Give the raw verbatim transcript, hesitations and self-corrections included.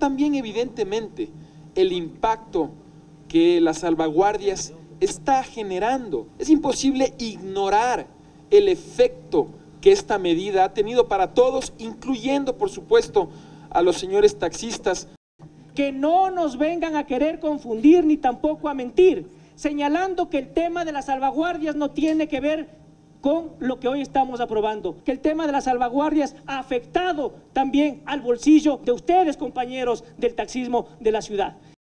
también evidentemente el impacto que las salvaguardias está generando. Es imposible ignorar el efecto que esta medida ha tenido para todos, incluyendo, por supuesto, a los señores taxistas. Que no nos vengan a querer confundir ni tampoco a mentir, señalando que el tema de las salvaguardias no tiene que ver con lo que hoy estamos aprobando, que el tema de las salvaguardias ha afectado también al bolsillo de ustedes, compañeros del taxismo de la ciudad.